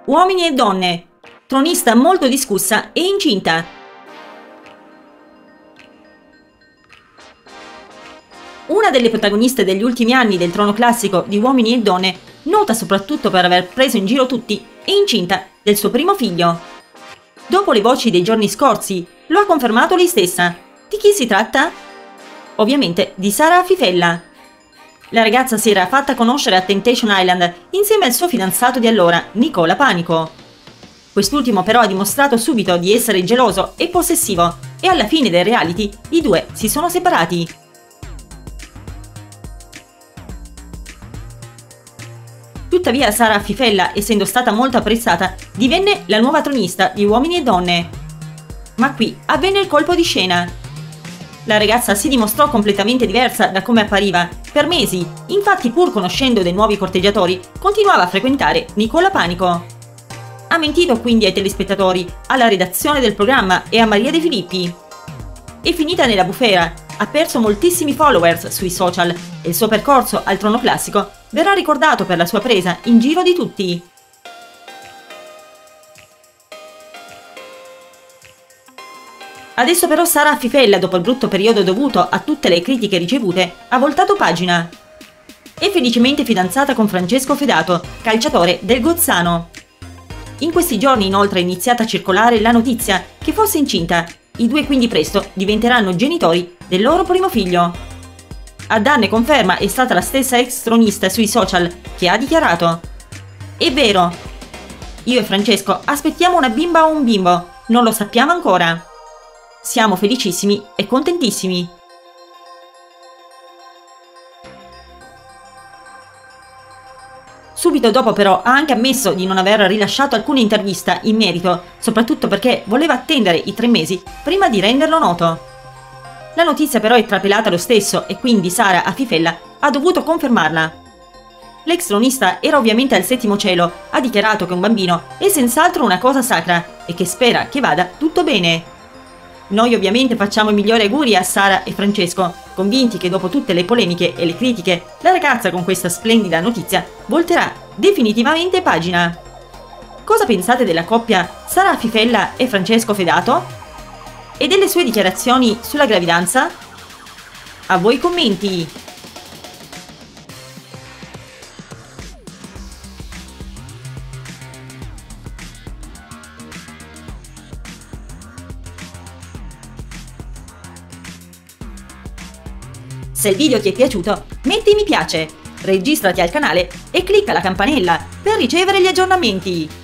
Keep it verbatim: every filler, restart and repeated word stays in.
Uomini e donne. Tronista molto discussa e incinta. Una delle protagoniste degli ultimi anni del trono classico di Uomini e donne, nota soprattutto per aver preso in giro tutti, è incinta del suo primo figlio. Dopo le voci dei giorni scorsi, lo ha confermato lei stessa. Di chi si tratta? Ovviamente di Sara Fifella. La ragazza si era fatta conoscere a Temptation Island insieme al suo fidanzato di allora, Nicola Panico. Quest'ultimo però ha dimostrato subito di essere geloso e possessivo e alla fine del reality i due si sono separati. Tuttavia Sara Fifella, essendo stata molto apprezzata, divenne la nuova tronista di Uomini e Donne. Ma qui avvenne il colpo di scena. La ragazza si dimostrò completamente diversa da come appariva. Per mesi, infatti, pur conoscendo dei nuovi corteggiatori, continuava a frequentare Nicola Panico. Ha mentito quindi ai telespettatori, alla redazione del programma e a Maria De Filippi. È finita nella bufera, ha perso moltissimi followers sui social e il suo percorso al trono classico verrà ricordato per la sua presa in giro di tutti. Adesso però Sara Fifella, dopo il brutto periodo dovuto a tutte le critiche ricevute, ha voltato pagina. È felicemente fidanzata con Francesco Fedato, calciatore del Gozzano. In questi giorni inoltre è iniziata a circolare la notizia che fosse incinta. I due quindi presto diventeranno genitori del loro primo figlio. A darne conferma è stata la stessa ex tronista sui social che ha dichiarato: "È vero, io e Francesco aspettiamo una bimba o un bimbo, non lo sappiamo ancora. Siamo felicissimi e contentissimi." Subito dopo però ha anche ammesso di non aver rilasciato alcuna intervista in merito, soprattutto perché voleva attendere i tre mesi prima di renderlo noto. La notizia però è trapelata lo stesso e quindi Sara a Fifella ha dovuto confermarla. L'ex tronista era ovviamente al settimo cielo, ha dichiarato che un bambino è senz'altro una cosa sacra e che spera che vada tutto bene. Noi ovviamente facciamo i migliori auguri a Sara e Francesco, convinti che dopo tutte le polemiche e le critiche, la ragazza con questa splendida notizia volterà definitivamente pagina. Cosa pensate della coppia Sara Fifella e Francesco Fedato? E delle sue dichiarazioni sulla gravidanza? A voi i commenti! Se il video ti è piaciuto, metti mi piace, registrati al canale e clicca la campanella per ricevere gli aggiornamenti.